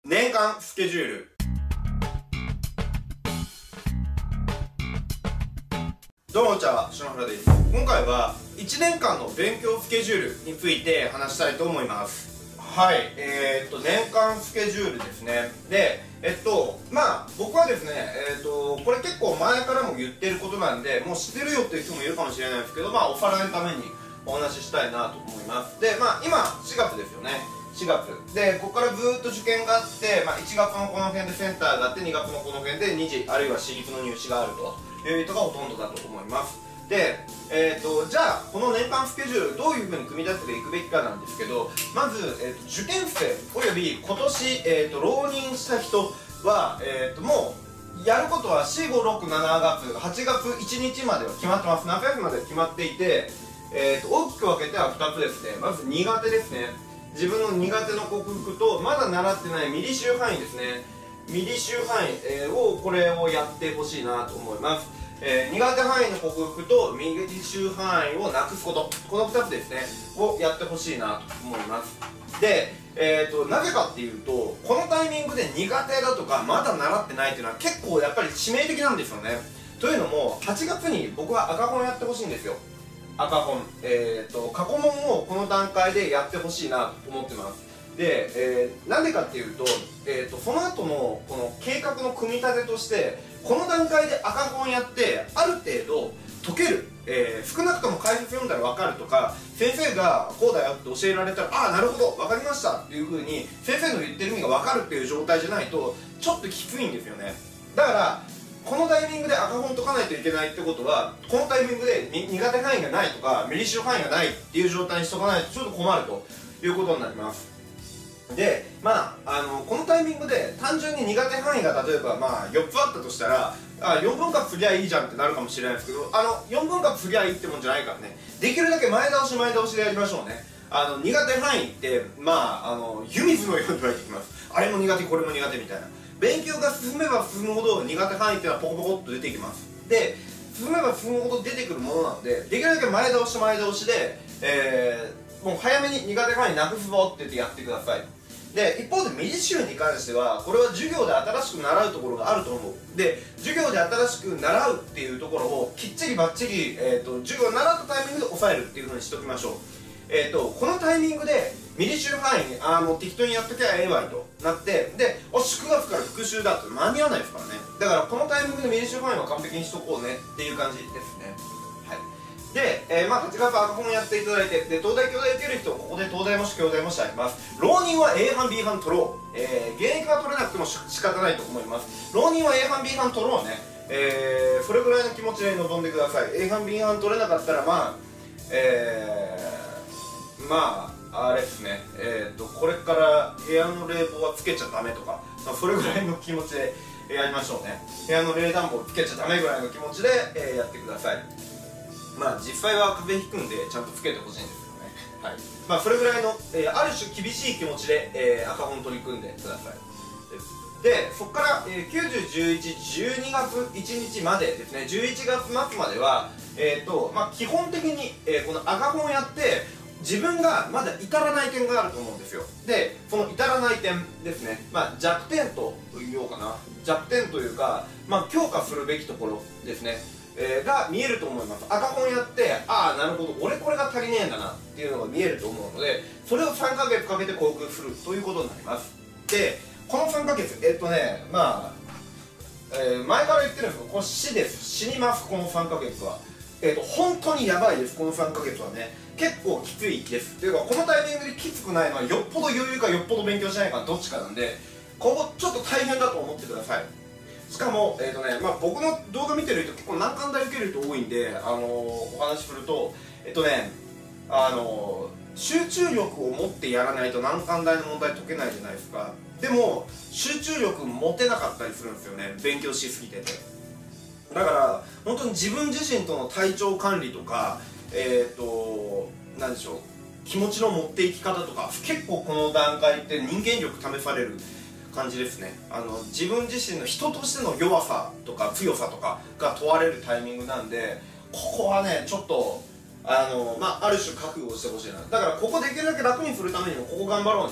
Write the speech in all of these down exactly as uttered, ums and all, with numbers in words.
年間スケジュール。どうもこんにちは、篠原です。今回はいちねんかんの勉強スケジュールについて話したいと思います。はい、えー、っと年間スケジュールですね。で、えっとまあ僕はですね、えー、っとこれ結構前からも言ってることなんで、もう知ってるよっていう人もいるかもしれないですけど、まあおさらいのためにお話ししたいなと思います。で、まあ今しがつですよね。しがつで、ここからずーっと受験があって、まあ、いちがつのこの辺でセンターがあって、にがつのこの辺でに次あるいは私立の入試があるという人がほとんどだと思います。で、えー、とじゃあこの年間スケジュールどういうふうに組み立てていくべきかなんですけど、まず、えー、と受験生および今年、えー、と浪人した人は、えー、ともうやることはよん、ご、ろく、しちがつはちがついちにちまでは決まってます。夏休みまで決まっていて、えー、と大きく分けてはふたつですね。まず苦手ですね。自分の苦手の克服と、まだ習ってないミリ周範囲ですね。ミリ周範囲、えー、をこれをやってほしいなと思います。えー、苦手範囲の克服とミリ周範囲をなくすこと、このふたつですねをやってほしいなと思います。で、えー、となぜかっていうと、このタイミングで苦手だとかまだ習ってないっていうのは結構やっぱり致命的なんですよね。というのもはちがつに僕は赤本やってほしいんですよ。赤本、えー、と過去問をこの段階でやってほしいなと思ってます。で、えー、なんでかっていうと、えー、とその後のこの計画の組み立てとして、この段階で赤本やってある程度解ける、えー、少なくとも解説読んだら分かるとか、先生がこうだよって教えられたら、ああなるほど分かりましたっていう風に先生の言ってる意味が分かるっていう状態じゃないとちょっときついんですよね。だからこのタイミングで赤本解かないといけないってことは、このタイミングで苦手範囲がないとかミリ周範囲がないっていう状態にしとかないとちょっと困るということになります。で、まあ、あのこのタイミングで単純に苦手範囲が例えばまあよっつあったとしたら、あよんぶん割すりゃいいじゃんってなるかもしれないですけど、あのよんぶん割すりゃいいってもんじゃないからね、できるだけ前倒し前倒しでやりましょうね。あの苦手範囲ってまああの湯水のように湧いてきます。あれも苦手これも苦手みたいな。勉強が進めば進むほど苦手範囲っていうのはポコポコっと出てきます。で、進めば進むほど出てくるものなので、できるだけ前倒し前倒しで、えー、もう早めに苦手範囲なくすぞって言ってやってください。で、一方でミリ周に関しては、これは授業で新しく習うところがあると思う。で、授業で新しく習うっていうところをきっちりばっちり、えー、と授業を習ったタイミングで抑えるっていうふうにしておきましょう。えー、とこのタイミングでミリ周範囲にあもう適当にやっときゃええわいとなって、でおしくがつから復習だって間に合わないですからね。だからこのタイミングでミリ周範囲は完璧にしとこうねっていう感じですね。はい。で、えー、まあはちがつ赤本やっていただいて、で東大京大受ける人はここで東大もし京大もしあります。浪人は A 班 B 班取ろう、えー、現役は取れなくても仕方ないと思います。浪人は A 班 B 班取ろうね。えー、それぐらいの気持ちで臨んでください。 A 班 B 班取れなかったらまあえー、まああれですね、えーとこれから部屋の冷房はつけちゃダメとか、まあ、それぐらいの気持ちでやりましょうね。部屋の冷暖房つけちゃダメぐらいの気持ちで、えー、やってください。まあ実際は風邪ひくんでちゃんとつけてほしいんですけどね。はい。まあそれぐらいの、えー、ある種厳しい気持ちで、えー、赤本取り組んでください。で、そこから、えー、きゅう、じゅう、じゅういち、じゅうにがついちにちまでですね、じゅういちがつまつまでは、えーとまあ、基本的に、えー、この赤本をやって自分がまだ至らない点があると思うんですよ。で、その至らない点ですね、まあ、弱点と言おうかな、弱点というか、まあ、強化するべきところですね、えー、が見えると思います。赤本やって、ああなるほど俺これが足りねえんだなっていうのが見えると思うので、それをさんかげつかけて克服するということになります。で、このさんかげつ、えっとね、まあ、えー、前から言ってるんですけど、これ死です。死にます、このさんかげつは。えっと、本当にやばいです、このさんかげつはね。結構きついです。というか、このタイミングできつくないのは、よっぽど余裕かよっぽど勉強しないかどっちかなんで、ここちょっと大変だと思ってください。しかも、えっとね、まあ、僕の動画見てる人、結構難関大受ける人多いんで、あのー、お話しすると、えっとね、あのー、集中力を持ってやらないと難関大の問題解けないじゃないですか。でも集中力持てなかったりするんですよね、勉強しすぎてて。だから本当に自分自身との体調管理とか、えっと何でしょう、気持ちの持っていき方とか、結構この段階って人間力試される感じですね。あの自分自身の人としての弱さとか強さとかが問われるタイミングなんで、ここはねちょっとあの、まあ、ある種覚悟をしてほしいな。だからここできるだけ楽にするためにもここ頑張ろうね。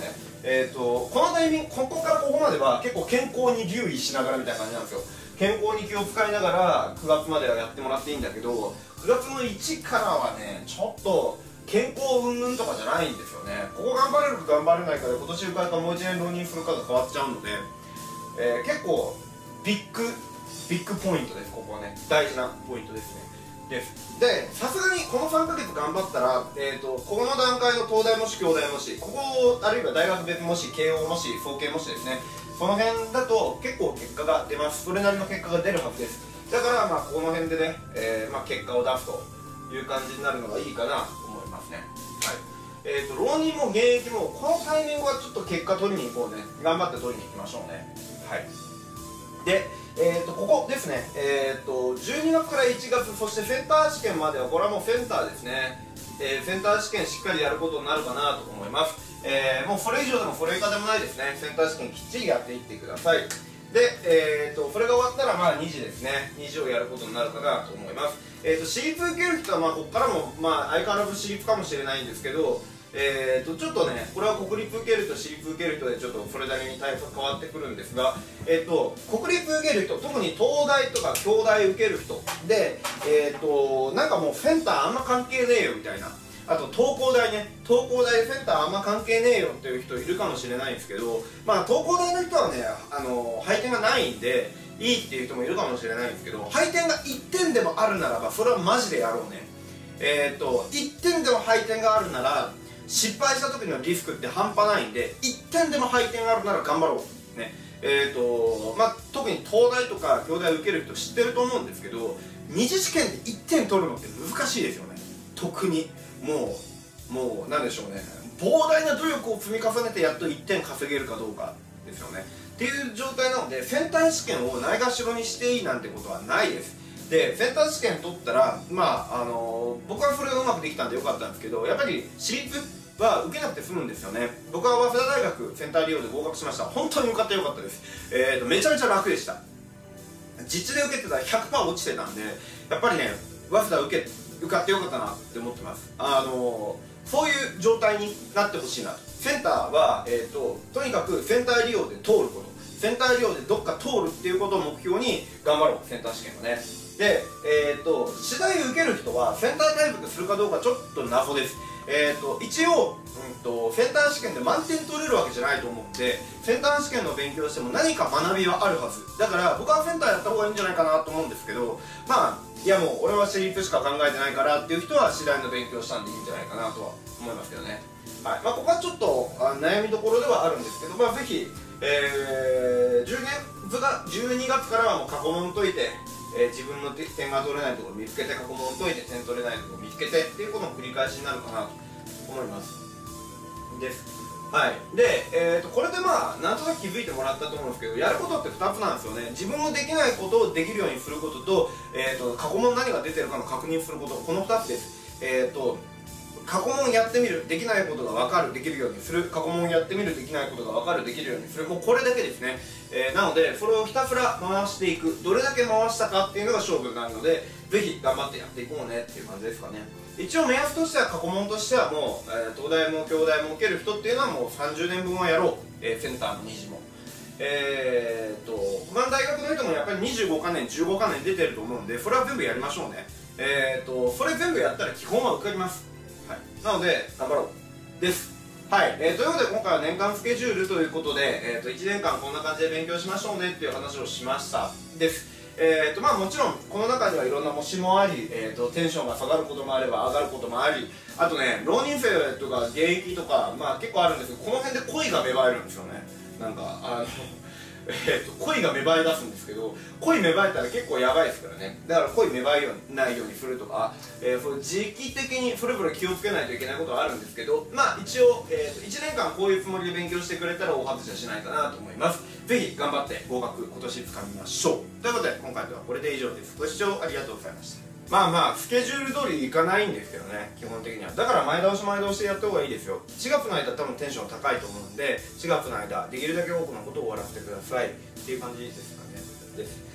えー、とこのタイミング、ここからここまでは結構健康に留意しながらみたいな感じなんですよ。健康に気を使いながらくがつまではやってもらっていいんだけど、くがつのいちからはねちょっと健康云々とかじゃないんですよね。ここ頑張れるか頑張れないかで今年受かるかもういちねん浪人するかが変わっちゃうので、えー、結構ビッグビッグポイントです。ここはね大事なポイントですね。ですで、さすがにこのさんかげつ頑張ったら、えー、とここの段階の東大模試、京大模試、ここあるいは大学別模試、慶応模試、早慶模試ですね、その辺だと結構結果が出ます。それなりの結果が出るはずです。だからまあこの辺でね、えーまあ、結果を出すという感じになるのがいいかなと思いますね。はい。えー、と浪人も現役もこのタイミングはちょっと結果取りに行こうね。頑張って取りに行きましょうね。はい。で、えー、とここですね、えー、とじゅうにがつからいちがつ、そしてセンター試験まではこれはもうセンターですね、えー、センター試験しっかりやることになるかなと思います。えー、もうそれ以上でもそれ以下でもないですね。センター試験きっちりやっていってください。で、えー、とそれが終わったらまあにじですね、にじをやることになるかなと思います。えー、と私立受ける人はまあここからもまあ相変わらず私立かもしれないんですけど、えー、とちょっとね、これは国立受けると私立受ける人でちょっとそれなりに対策変わってくるんですが、えー、と国立受ける人、特に東大とか京大受ける人で、えー、となんかもうセンターあんま関係ねえよみたいな、あと東工大ね、東工大でセンターあんま関係ねえよっていう人いるかもしれないんですけど、まあ東工大の人はね、あの配点がないんでいいっていう人もいるかもしれないんですけど、配点がいってんでもあるならばそれはマジでやろうね。えー、といってんでも配点があるなら失敗した時のリスクって半端ないんで、いってんでも配点があるなら頑張ろうね。えーとまあ、特に東大とか京大受ける人知ってると思うんですけど、二次試験でいってん取るのって難しいですよね。特にもうもうなんでしょうね、膨大な努力を積み重ねてやっといってん稼げるかどうかですよねっていう状態なので、センター試験をないがしろにしていいなんてことはないです。でセンター試験取ったら、まああのー、僕はそれがうまくできたんでよかったんですけど、やっぱり私立は受けなくて済むんですよね。僕は早稲田大学センター利用で合格しました。本当に受かってよかったです。えーとめちゃめちゃ楽でした。実地で受けてたら ひゃくパーセント 落ちてたんで、やっぱりね早稲田受け受かってよかったなって思ってます。あのー、そういう状態になってほしいなと。センターは、えーと、とにかくセンター利用で通ること、センター利用でどっか通るっていうことを目標に頑張ろう、センター試験はね。で、えーと、次第受ける人はセンター対策するかどうかちょっと謎です。えーと、一応、うんと、センター試験で満点取れるわけじゃないと思うんで、センター試験の勉強しても何か学びはあるはず。だから僕はセンターやった方がいいんじゃないかなと思うんですけど、まあいやもう俺は私立しか考えてないからっていう人は次第の勉強したんでいいんじゃないかなとは思いますけどね。はい、まあここはちょっとあ悩みどころではあるんですけど、まあぜひ、えー、じゅうにがつからはもう過去問解いて、えー、自分の点が取れないところを見つけて過去問解いて点取れないところを見つけてっていうことの繰り返しになるかなと思いますです。はい、で、えー、とこれでまあなんとなく気づいてもらったと思うんですけど、やることってふたつなんですよね。自分のできないことをできるようにすることと、えー、と過去問何が出てるかの確認すること、このふたつです。えー、と過去問やってみる、できないことが分かる、できるようにする、過去問やってみる、できないことが分かる、できるようにする、もうこれだけですね。えー、なのでそれをひたすら回していく、どれだけ回したかっていうのが勝負になるので、ぜひ頑張ってやっていこうねっていう感じですかね。一応目安としては過去問としてはもう、えー、東大も京大も受ける人っていうのはもうさんじゅうねんぶんはやろう、えー、センターのに次もえー、っと他の大学の人もやっぱりにじゅうごかねんじゅうごかねん出てると思うんで、それは全部やりましょうね。えー、っとそれ全部やったら基本は受かります。はい、なので頑張ろうです。はい、えー、ということで今回は年間スケジュールということで、えー、といちねんかんこんな感じで勉強しましょうねっていう話をしましたです。えーとまあ、もちろんこの中にはいろんな模試もあり、えー、とテンションが下がることもあれば上がることもあり、あとね浪人生とか現役とか、まあ、結構あるんですけど、この辺で恋が芽生えるんですよね。なんかあのえー、と恋が芽生え出すんですけど、恋芽生えたら結構やばいですからね。だから恋芽生えないようにするとか、えー、そ時期的にそれぞれ気をつけないといけないことはあるんですけど、まあ一応、えー、といちねんかんこういうつもりで勉強してくれたら大外しはしないかなと思います。ぜひ頑張って合格今年つかみましょう。ということで今回ではこれで以上です。ご視聴ありがとうございました。まあまあスケジュール通りいかないんですけどね、基本的には。だから前倒し前倒しでやった方がいいですよ。しがつの間多分テンション高いと思うんで、しがつの間できるだけ多くのことを終わらせてくださいっていう感じですかね。です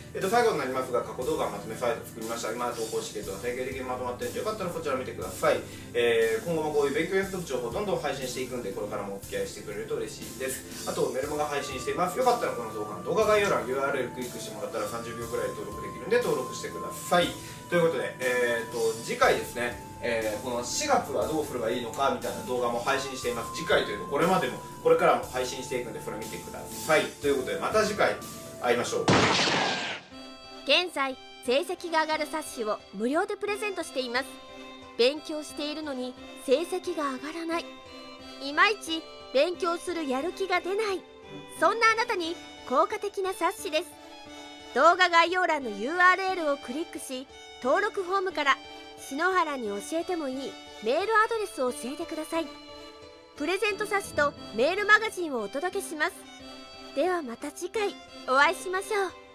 えっと、最後になりますが、過去動画まとめサイト作りました。今投稿していると定型的にまとまっているので、よかったらこちらを見てください。えー、今後もこういう勉強役立つ情報をどんどん配信していくんで、これからもお付き合いしてくれると嬉しいです。あと、メルマガ配信しています。よかったらこの動画の動画概要欄 ユーアールエル クリックしてもらったらさんじゅうびょうくらいで登録できるんで、登録してください。ということで、えー、と次回ですね、えー、このしがつはどうすればいいのかみたいな動画も配信しています。次回というとこれまでもこれからも配信していくんで、それ見てください。ということで、また次回会いましょう。 現在成績が上がる冊子を無料でプレゼントしています。勉強しているのに成績が上がらない、いまいち勉強するやる気が出ない、そんなあなたに効果的な冊子です。動画概要欄の ユーアールエル をクリックし、登録フォームから篠原に教えてもいいメールアドレスを教えてください。プレゼント冊子とメールマガジンをお届けします。ではまた次回お会いしましょう。